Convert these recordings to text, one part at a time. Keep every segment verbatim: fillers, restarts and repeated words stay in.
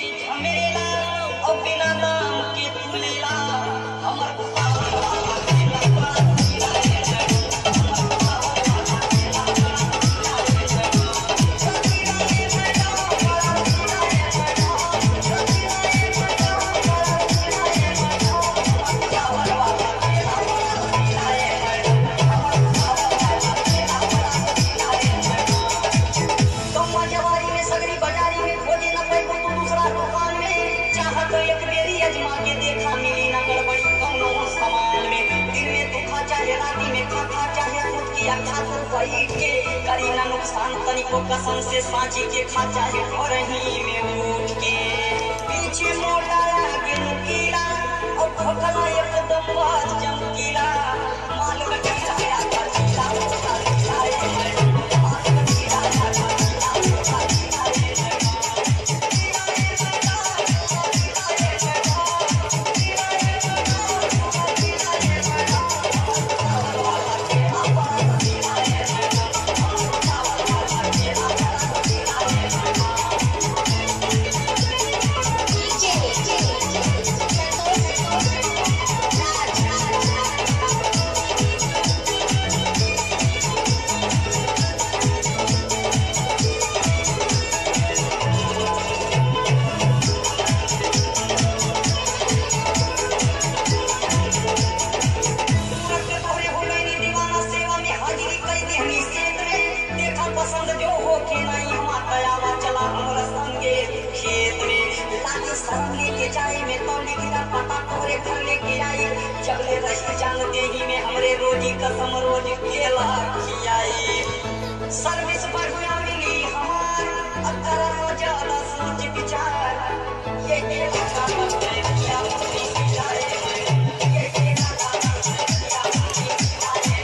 झमेला और बिना दाम के तुलेला हमर करीना नुकसान तनिको कसम से साझी के खा चाहे घर ही में उठ के पीछे मोटा आगे नुकीला और ठोकला एकदम बाज चमकीला माल कटीला या कटीला मोटा लीला माल कटीला या कटीला मोटा लीला जबले रही जानते ही में हमरे रोजी कसम रोज केला खियाई सर्विस बढ़िया मिली हमार अगर ज्यादा सोच विचार ये केला का बच्चे किया मुझे खिलाए ये केला का बच्चे किया मुझे खिलाए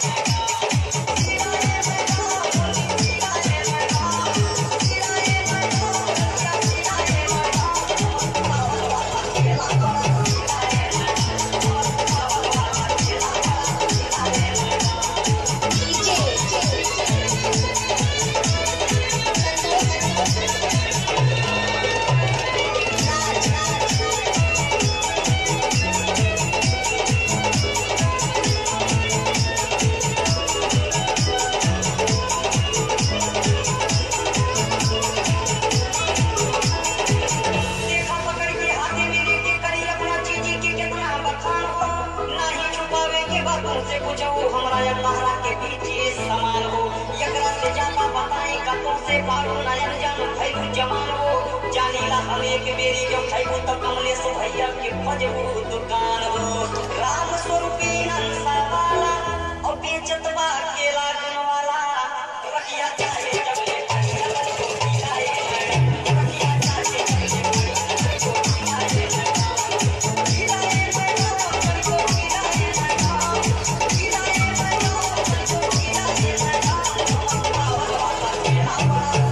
एक मेरी जो खैबू तो कमले से भैया के फजबू दुकान हो राम स्वरूपी हंसा वाला और बेचत बा केला वाला रखिया चाहे जबले Bye.